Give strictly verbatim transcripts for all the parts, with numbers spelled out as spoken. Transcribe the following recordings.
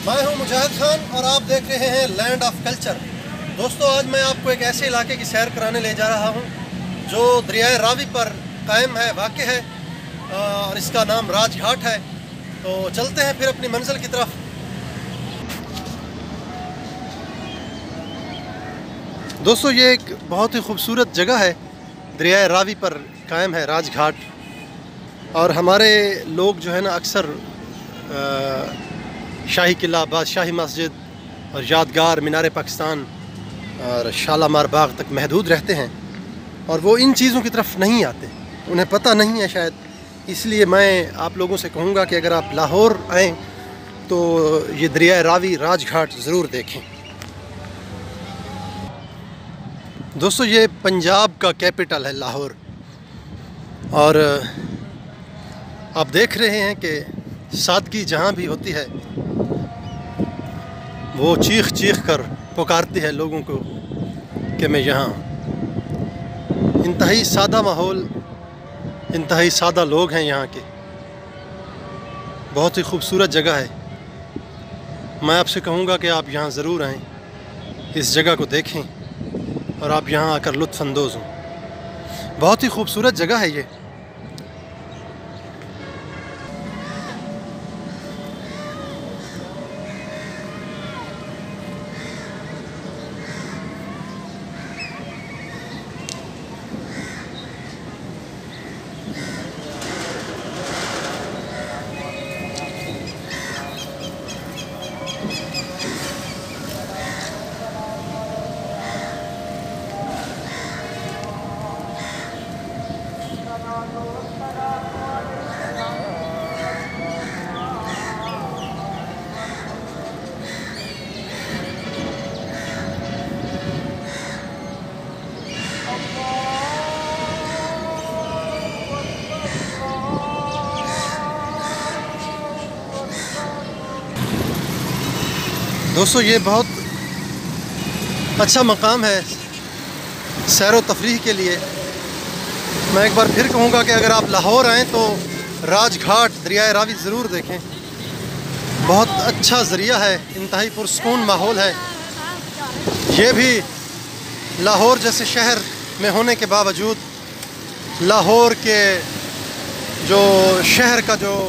मैं हूं मुजाहिद खान और आप देख रहे हैं लैंड ऑफ कल्चर। दोस्तों, आज मैं आपको एक ऐसे इलाके की सैर कराने ले जा रहा हूं जो दरियाए रावी पर कायम है, वाक़ है, और इसका नाम राजघाट है। तो चलते हैं फिर अपनी मंजिल की तरफ। दोस्तों, ये एक बहुत ही खूबसूरत जगह है, दरियाए रावी पर कायम है राजघाट। और हमारे लोग जो है ना अक्सर शाही किला, बादशाही मस्जिद और यादगार मीनार पाकिस्तान और शालामार बाग तक महदूद रहते हैं और वो इन चीज़ों की तरफ नहीं आते, उन्हें पता नहीं है शायद। इसलिए मैं आप लोगों से कहूँगा कि अगर आप लाहौर आएँ तो ये दरियाए रावी राजघाट ज़रूर देखें। दोस्तों, ये पंजाब का कैपिटल है लाहौर, और आप देख रहे हैं कि सादगी जहाँ भी होती है वो चीख चीख कर पुकारती है लोगों को कि मैं यहाँ हूँ। इंतहाई सादा माहौल, इंतहाई सादा लोग हैं यहाँ के। बहुत ही खूबसूरत जगह है। मैं आपसे कहूँगा कि आप यहाँ ज़रूर आएँ, इस जगह को देखें और आप यहाँ आकर लुत्फ़ अंदोज़ हों। बहुत ही खूबसूरत जगह है ये। दोस्तों, ये बहुत अच्छा मकाम है सैर व तफरीह के लिए। मैं एक बार फिर कहूँगा कि अगर आप लाहौर आएँ तो राजघाट, दरियाए रावी ज़रूर देखें। बहुत अच्छा ज़रिया है, इंतहाई पुरसकून माहौल है। ये भी लाहौर जैसे शहर में होने के बावजूद लाहौर के जो शहर का जो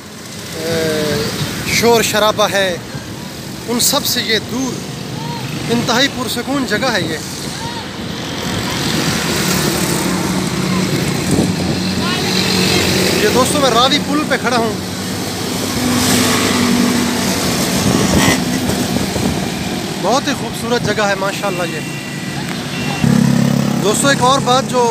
शोर शराबा है उन सब से ये दूर इंतहाई पुरसकून जगह है ये। ये दोस्तों, मैं रावी पुल पे खड़ा हूँ। बहुत ही खूबसूरत जगह है माशाल्लाह ये। दोस्तों, एक और बात जो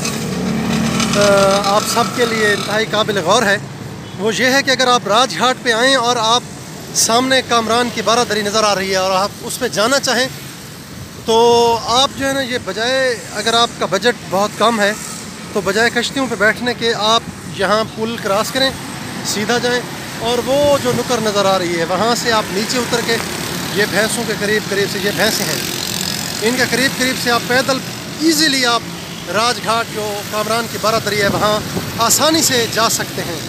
आप सब के लिए इंतहाई काबिल गौर है वो ये है कि अगर आप राजघाट पे आएँ और आप सामने कामरान की बारादरी नज़र आ रही है और आप उस पर जाना चाहें तो आप जो है ना, ये बजाय, अगर आपका बजट बहुत कम है तो बजाय कश्तियों पे बैठने के आप यहाँ पुल क्रॉस करें, सीधा जाएं और वो जो नुकर नज़र आ रही है वहाँ से आप नीचे उतर के, ये भैंसों के करीब करीब से, ये भैंसें हैं, इनके करीब करीब से आप पैदल ईज़िली आप राजघाट जो कामरान की बारादरी है वहाँ आसानी से जा सकते हैं।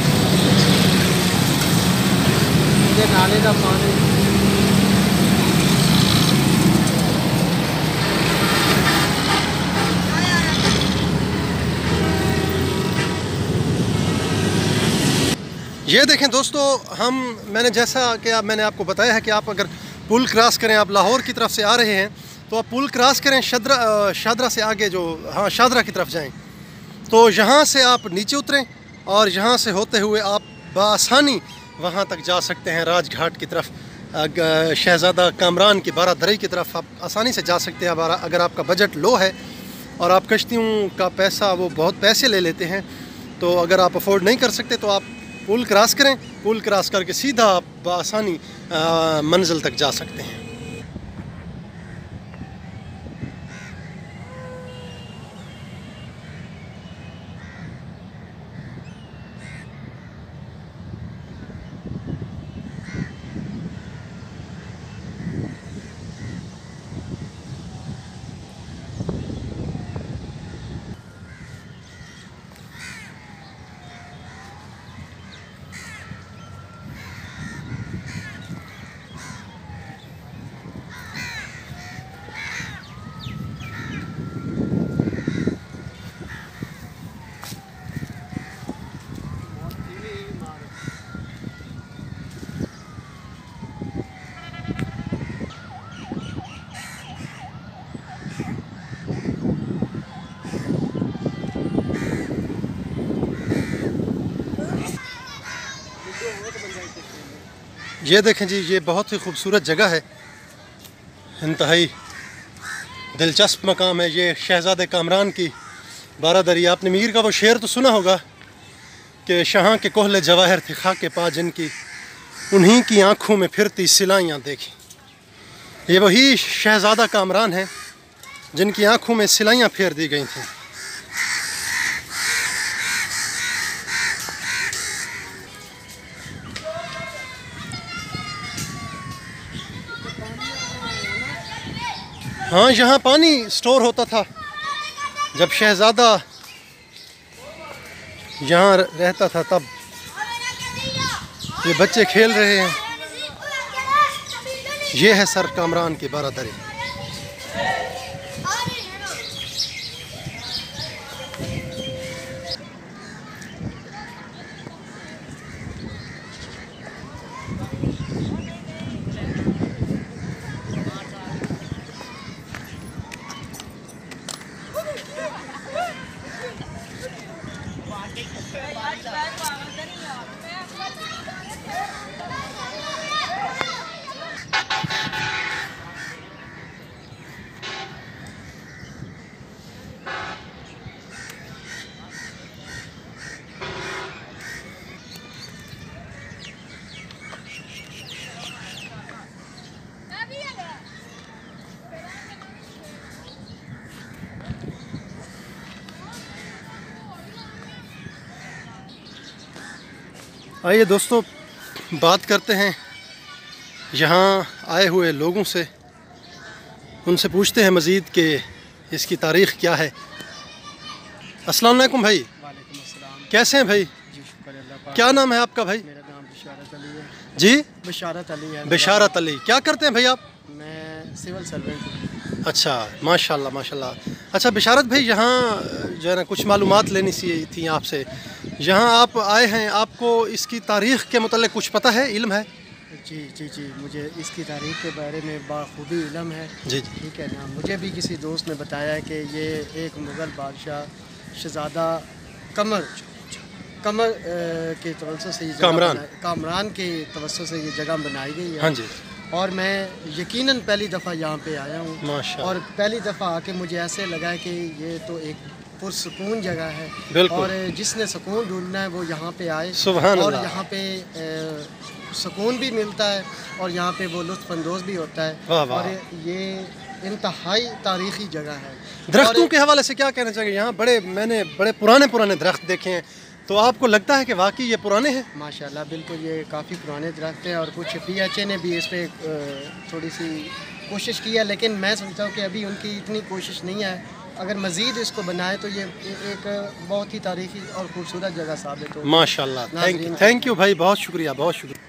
नाले का पानी ये देखें दोस्तों, हम मैंने जैसा कि आप मैंने आपको बताया है कि आप अगर पुल क्रॉस करें, आप लाहौर की तरफ से आ रहे हैं तो आप पुल क्रॉस करें, शदरा शादरा से आगे जो हाँ शादरा की तरफ जाएं, तो यहाँ से आप नीचे उतरें और यहाँ से होते हुए आप बआसानी वहाँ तक जा सकते हैं राजघाट की तरफ, शहज़ादा कामरान की बारादरी की तरफ आप आसानी से जा सकते हैं। अगर आपका बजट लो है और आप कश्तियों का पैसा वो बहुत पैसे ले लेते हैं, तो अगर आप अफोर्ड नहीं कर सकते तो आप पुल क्रॉस करें, पुल क्रॉस करके सीधा आप बआसानी मंजिल तक जा सकते हैं। ये देखें जी, ये बहुत ही खूबसूरत जगह है, इंतहाई दिलचस्प मकाम है। ये शहज़ादे कामरान की बारादरी। आपने मीर का वो शेर तो सुना होगा कि शाह के कोहले जवाहर थे खाके पा जिनकी, उन्हीं की आँखों में फिरती सिलाइयाँ देखी। ये वही शहज़ादा कामरान है जिनकी आँखों में सिलाइयाँ फेर दी गई थीं। हाँ, यहाँ पानी स्टोर होता था जब शहज़ादा यहाँ रहता था, तब ये बच्चे खेल रहे हैं। ये है सर कामरान की बारादरी। आइए दोस्तों, बात करते हैं यहाँ आए हुए लोगों से, उनसे पूछते हैं मज़ीद कि इसकी तारीख़ क्या है। अस्सलाम वालेकुम भाई। वालेकुम अस्सलाम। कैसे हैं भाई? जी शुक्र अल्लाह पाक। क्या नाम है आपका भाई? मेरा नाम बिशारत अली है। जी बिशारत अली है। बिशारत अली। क्या करते हैं भाई आप? मैं सिविल सर्वेंट हूँ। अच्छा, माशाल्लाह माशाल्लाह। अच्छा बिशारत भाई, यहाँ जो है ना कुछ मालूमात लेनी सी थी आपसे। यहाँ आप आए हैं, आपको इसकी तारीख़ के मतलब कुछ पता है, इल्म है? जी जी जी मुझे इसकी तारीख़ के बारे में बाखूबी इल्म है। जी ठीक है ना। मुझे भी किसी दोस्त ने बताया है कि ये एक मुग़ल बादशाह शहज़ादा कमर कमर के तवज्जो से ये कामरान कामरान के तवज्जो से ये जगह बनाई गई है। हाँ जी। और मैं यकीनन पहली दफ़ा यहाँ पे आया हूँ, माशाअल्लाह। और पहली दफ़ा आके मुझे ऐसे लगा कि ये तो एक पुरसुकून जगह है। बिल्कुल। और जिसने सुकून ढूंढना है वो यहाँ पे आए। सुभान और अल्लाह। यहाँ पे सुकून भी मिलता है और यहाँ पे वो लुत्फ़अंदोज़ भी होता है। वाह वाह। और ये इंतहाई तारीख़ी जगह है। दरख्तों के हवाले से क्या कहना चाहिए? यहाँ बड़े मैंने बड़े पुराने पुराने दरख्त देखे हैं, तो आपको लगता है कि वाकई ये पुराने हैं? माशाल्लाह बिल्कुल, ये काफ़ी पुराने दरख्त हैं। और कुछ पी एच ए ने भी इस पर थोड़ी सी कोशिश की है, लेकिन मैं समझता हूँ कि अभी उनकी इतनी कोशिश नहीं है। अगर मज़ीद इसको बनाए तो ये एक बहुत ही तारीख़ी और ख़ूबसूरत जगह साबित हो। माशाल्लाह। थैंक यू थैंक यू भाई, बहुत शुक्रिया बहुत शुक्रिया।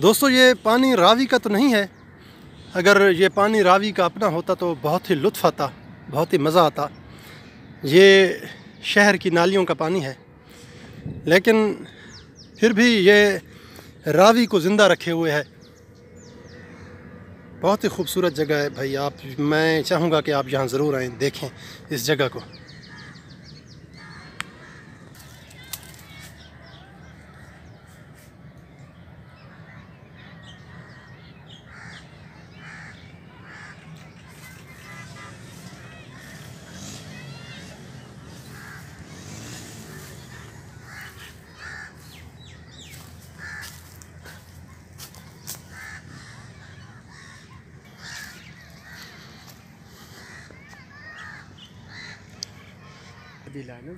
दोस्तों ये पानी रावी का तो नहीं है, अगर ये पानी रावी का अपना होता तो बहुत ही लुत्फ़ आता, बहुत ही मज़ा आता। ये शहर की नालियों का पानी है, लेकिन फिर भी ये रावी को ज़िंदा रखे हुए है। बहुत ही खूबसूरत जगह है भाई। आप मैं चाहूँगा कि आप यहाँ ज़रूर आएँ, देखें इस जगह को। दिलाना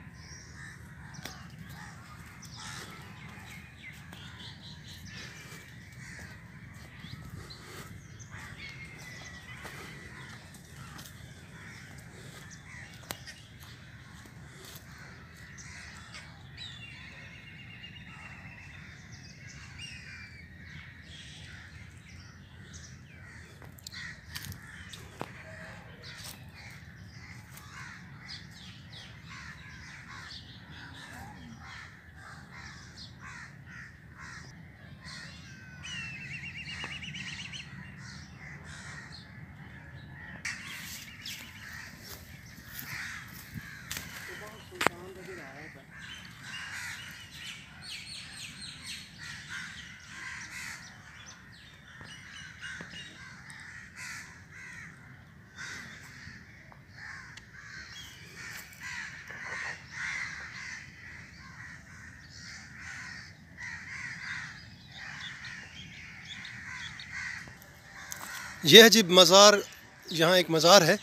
यह है जी मज़ार। यहाँ एक मज़ार है,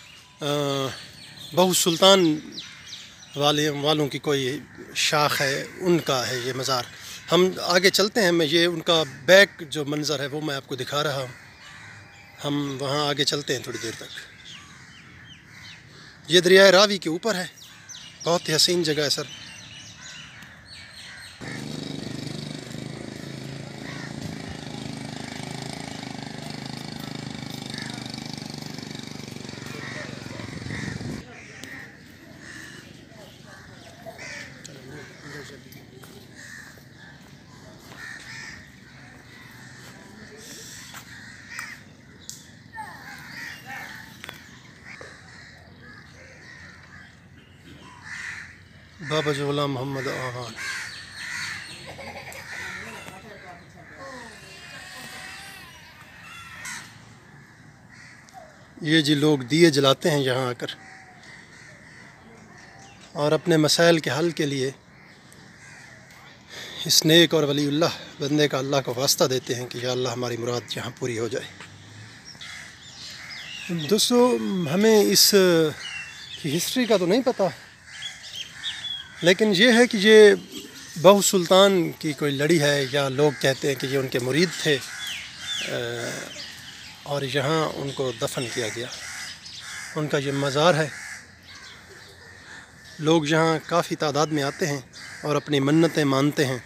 बहू सुल्तान वाले वालों की कोई शाख है, उनका है ये मज़ार। हम आगे चलते हैं, मैं ये उनका बैक जो मंज़र है वो मैं आपको दिखा रहा हूँ। हम वहाँ आगे चलते हैं थोड़ी देर तक। ये दरिया रावी के ऊपर है, बहुत ही हसीन जगह है सर। बाबा जोला मोहम्मद आवान। ये जी लोग दिए जलाते हैं यहाँ आकर और अपने मसाइल के हल के लिए इस नेक और वलीउल्लाह बंदे का अल्लाह को वास्ता देते हैं कि या अल्लाह हमारी मुराद यहाँ पूरी हो जाए। दोस्तों हमें इस की हिस्ट्री का तो नहीं पता, लेकिन ये है कि ये बहू सुल्तान की कोई लड़ी है, या लोग कहते हैं कि ये उनके मुरीद थे और यहाँ उनको दफन किया गया। उनका ये मज़ार है। लोग यहाँ काफ़ी तादाद में आते हैं और अपनी मन्नतें मानते हैं।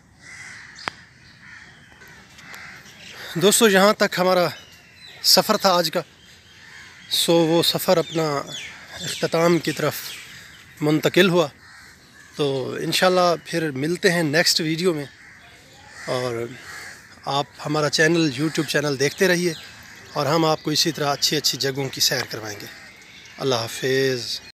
दोस्तों यहाँ तक हमारा सफ़र था आज का, सो वो सफ़र अपना इख्तिताम की तरफ मुंतकिल हुआ। तो इंशाल्लाह फिर मिलते हैं नेक्स्ट वीडियो में, और आप हमारा चैनल यूट्यूब चैनल देखते रहिए और हम आपको इसी तरह अच्छी अच्छी जगहों की सैर करवाएंगे। अल्लाह हाफिज़।